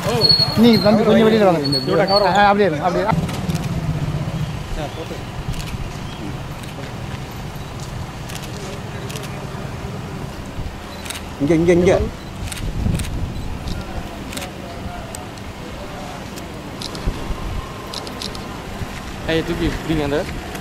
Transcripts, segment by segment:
நீ தம்பி கொஞ்சம் வெளியில் வாங்க. அப்படியே அப்படியே இங்கே இங்கே இங்கே தூக்கி இப்படிங்க அந்த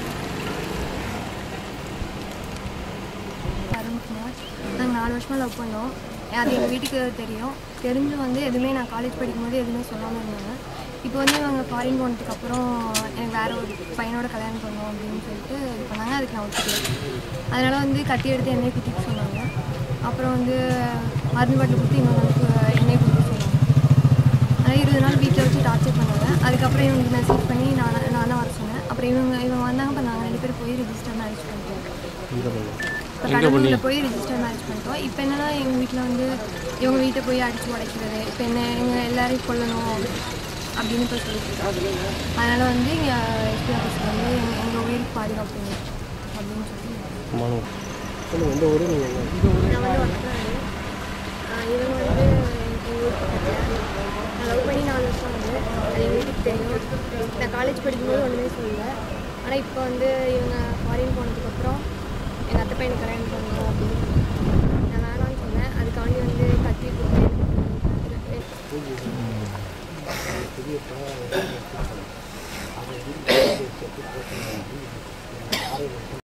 நாங்கள் 4 வருஷமாக லவ் பண்ணோம். அது எங்கள் வீட்டுக்கு தெரியும். தெரிஞ்சு வந்து எதுவுமே நான் காலேஜ் படிக்கும்போது எதுவுமே சொல்லாமல் இருந்தாங்க. இப்போ வந்து இவங்க ஃபாரின் போனதுக்கப்புறம் எனக்கு வேறு ஒரு பையனோட கல்யாணம் பண்ணோம் அப்படின்னு சொல்லிட்டு இது பண்ணாங்க. அதுக்கு நான் ஒத்துக்கல. அதனால் வந்து கத்தி எடுத்து எண்ணெய் குத்திட்டு சொன்னாங்க. அப்புறம் வந்து மருந்து பாட்டில் கொடுத்து இன்னொரு எண்ணெய் குத்தி சொன்னாங்க. ஆனால் 20 நாள் வீட்டில் வச்சு டார்ச்சர் பண்ணாங்க. அதுக்கப்புறம் இவங்க மெசேஜ் பண்ணி நான் தான் வர சொன்னேன். அப்புறம் இவங்க வந்தாங்க. இப்போ நாங்கள் 2 பேர் போய் ரிஜிஸ்டர் மேரேஜ் பண்ணிட்டோம். இப்போ கடலூரில் போய் ரிஜிஸ்டர் மேரேஜ் பண்ணிட்டோம். இப்போ என்னன்னா எங்கள் வீட்டில் வந்து இவங்க வீட்டை போய் அடித்து உடைக்கிறது, இப்போ எங்கள் எல்லாரையும் கொல்லணும் அப்படின்னு இப்போ சொல்லிட்டு அதனால் வந்து இங்கே எஸ்பி ஆஃபீஸில் வந்து எங்கள் உயிருக்கு பாதுகாப்பு அப்படின்னு சொல்லி நான் வந்து ஒர்க் பண்ணேன். இவங்க வந்து எங்கள் ஊருக்கு பக்கத்தில் நான் லவ் பண்ணி 4 வருஷம் வந்து அது எங்கள் வீட்டுக்கு தெரியும். நான் காலேஜ் படிக்கும்போது ஒன்றுமே சொல்லலை. ஆனால் இப்போ வந்து இவங்க ஃபாரின் போனதுக்கப்புறம் எங்கள் அத்தை பையனை கல்யாணம் பண்ணணும் அப்படின்னு நான் வேணான்னு சொன்னேன். அதுக்காண்டி வந்து கத்தி கொடுத்து